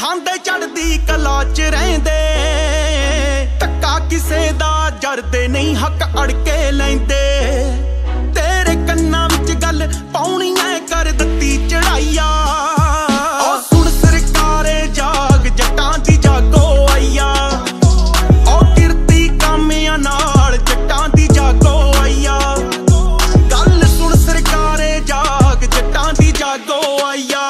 ਜਾਂਦੇ ਚੜਦੀ ਕਲਾ ਚ ਰਹਿੰਦੇ ਧੱਕਾ ਕਿਸੇ ਦਾ ਜਰਦੇ ਨਹੀਂ ਹੱਕ ਅੜ ਕੇ ਲੈਂਦੇ ਤੇਰੇ ਕੰਨਾਂ ਵਿੱਚ ਗੱਲ ਪਾਉਣੀ ਐ ਕਰ ਦਿੱਤੀ ਚੜਾਈਆ ਓ ਸੁਣ ਸਰਕਾਰੇ ਜਾਗ ਜੱਟਾਂ ਦੀ ਜਾਗੋ ਆਈਆ ਓ ਕਿਰਤੀ ਕਾਮਿਆਂ ਨਾਲ ਜੱਟਾਂ ਦੀ ਜਾਗੋ ਆਈਆ ਗੱਲ ਸੁਣ ਸਰਕਾਰੇ ਜਾਗ ਜੱਟਾਂ ਦੀ ਜਾਗੋ ਆਈਆ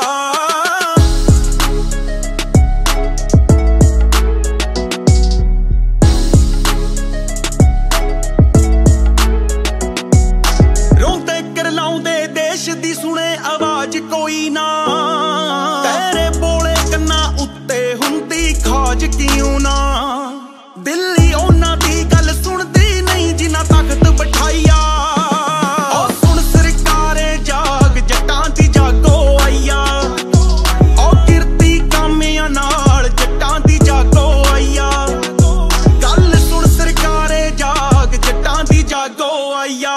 ਦੀ ਸੁਣੇ ਆਵਾਜ਼ ਕੋਈ ਨਾ ਤੇਰੇ ਬੋਲੇ ਕੰਨਾਂ ਉੱਤੇ ਹੁੰਦੀ ਖਾਜ ਕਿਉਂ ਨਾ ਦਿੱਲੀ ਉਹਨਾਂ ਦੀ ਗੱਲ ਸੁਣਦੀ ਨਹੀਂ ਜਿਨ੍ਹਾਂ ਤਾਕਤ ਬਿਠਾਈਆ ਓ ਸੁਣ ਸਰਕਾਰੇ ਜਾਗ ਜੱਟਾਂ ਦੀ ਜਾਗੋ ਆਈਆ ਓ ਕਿਰਤੀ ਕਾਮਿਆਂ ਨਾਲ ਜੱਟਾਂ ਦੀ ਜਾਗੋ ਆਈਆ ਗੱਲ ਸੁਣ ਸਰਕਾਰੇ ਜਾਗ ਜੱਟਾਂ ਦੀ ਜਾਗੋ ਆਈਆ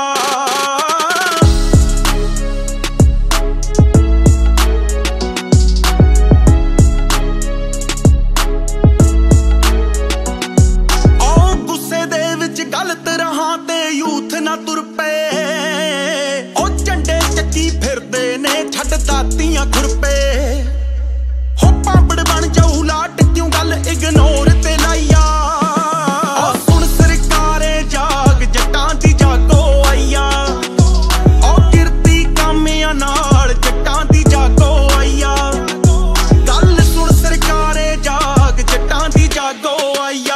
ਗਲਤ ਰਾਹਾਂ ਤੇ ਯੂਥ ਨਾ ਤੁਰ ਪਏ ਉਹ ਝੰਡੇ ਚੱਕੀ ਫਿਰਦੇ ਨੇ ਛੱਡ ਦਾਤੀਆਂ ਖੁਰਪੇ ਹੋ ਪਾਪੜ ਬਣ ਜਾਊ ਲਾਟ ਕਿਉਂ ਗੱਲ ਇਗਨੋਰ ਤੇ ਲਾਈਆ ਉਹ ਸੁਣ ਸਰਕਾਰੇ ਜਾਗ ਜੱਟਾਂ ਦੀ ਜਾਗੋ ਆਈਆ ਉਹ ਕਿਰਤੀ ਕਾਮਿਆਂ ਨਾਲ ਜੱਟਾਂ ਦੀ ਜਾਗੋ ਆਈਆ ਗੱਲ ਸੁਣ ਸਰਕਾਰੇ ਜਾਗ ਜੱਟਾਂ ਦੀ ਜਾਗੋ ਆਈਆ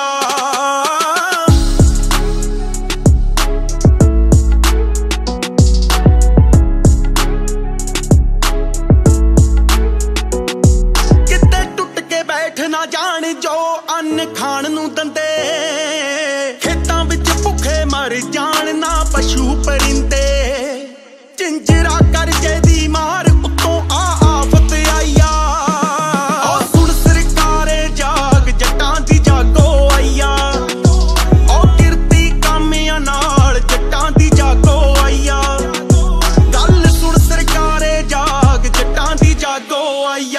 ਨਾ ਜਾਣ ਜੋ ਅੰਨ ਖਾਣ ਨੂੰ ਦੰਦੇ ਖੇਤਾਂ ਵਿੱਚ ਭੁੱਖੇ ਮਰ ਜਾਣ ਨਾ ਪਸ਼ੂ ਪਰਿੰਦੇ ਝਿੰਜਰਾ ਕਰਜ਼ੇ ਦੀ ਮਾਰ ਉੱਤੋਂ ਆਫਤ ਆਈਆ ਓ ਸੁਣ ਸਰਕਾਰੇ ਜਾਗ ਜੱਟਾਂ ਦੀ ਜਾਗੋ ਆਈਆ ਓ ਕਿਰਤੀ ਕਾਮਿਆਂ ਨਾਲ ਜੱਟਾਂ ਦੀ ਜਾਗੋ ਆਈਆ ਗੱਲ ਸੁਣ ਸਰਕਾਰੇ ਜਾਗ ਜੱਟਾਂ ਦੀ ਜਾਗੋ ਆਈਆ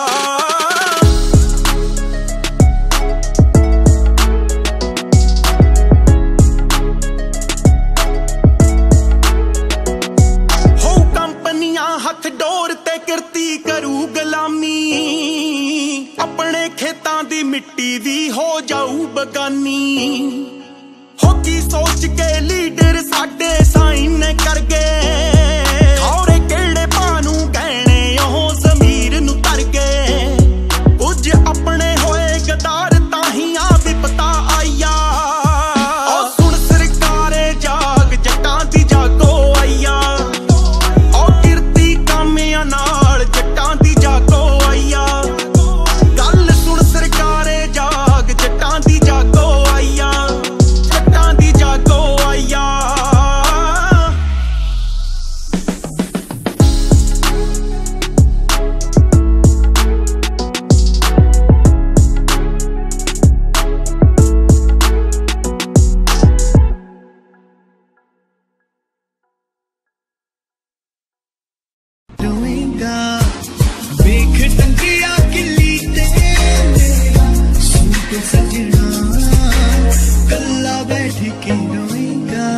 ਹੱਥ ਡੋਰ ਤੇ ਕਿਰਤੀ ਕਰੂ ਗੁਲਾਮੀ ਆਪਣੇ ਖੇਤਾਂ ਦੀ ਮਿੱਟੀ ਵੀ ਹੋ ਜਾਊ ਬਗਾਨੀ ਹੋ ਕੀ ਸੋਚ ਕੇ ਲੀਡਰ ਸਾਡੇ ਸਾਈਨ ਕਰ ਗਏ ਔਰੇ ਕਿਹੜੇ ਭਾਅ ਨੂੰ ਕਹਿਣੇ ਉਹ ਜ਼ਮੀਰ ਨੂੰ ਧਰ ਗਏ ਕੁਝ ਆਪਣੇ ਹੋਏ ਗਦਾਰ ਤਾਂ ਹੀ ਆ ਵਿਪਤਾ ਆਈਆ ਓ ਸੁਣ ਸਰਕਾਰੇ ਜਾਗ ਜੱਟਾਂ ਦੀ ਜਾਗੋ ਆਈਆ ਨਾਲ ਜੱਟਾਂ ਦੀ ਜਾਗੋ ਆਈਆ ਗੱਲ ਸੁਣ ਸਰਕਾਰੇ ਜਾਗ ਜੱਟਾਂ ਦੀ ਜਾਗੋ ਆਈਆ ਜੱਟਾਂ ਦੀ ਜਾਗੋ ਆਈਆ ਵੇਖ ਟੰਗਿਆ ਕਿੱਲੀ ਤੇ ਸੁਣ ਸਜਣਾ ਕੱਲਾ ਬੈਠ ਕੇ ਰੋਏਗਾ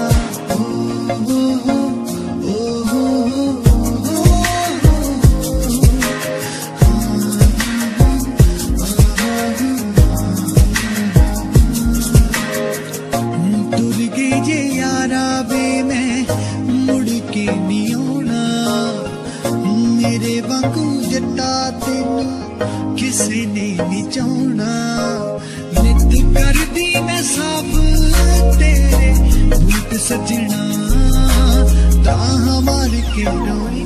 ਤੁਰ ਗਈ ਜੇ ਯਾਰਾ ਵੇ ਮੈਂ ਮੁੜ ਕੇ ਨਹੀਂ ਆਉਣਾ ਮੇਰੇ ਵਾਂਗੂ ਜੱਟਾ ਤੈਨੂੰ ਕਿਸੇ ਨੇ ਨਹੀਂ ਚਾਹੁਣਾ ਨਿੱਤ ਕਰਦੀ ਮੈਂ ਸਾਫ ਤੇਰੇ ਬੂਟ ਸਜਣਾ ਤਾਂ ਮਾਰ ਕੇ ਰੋਏ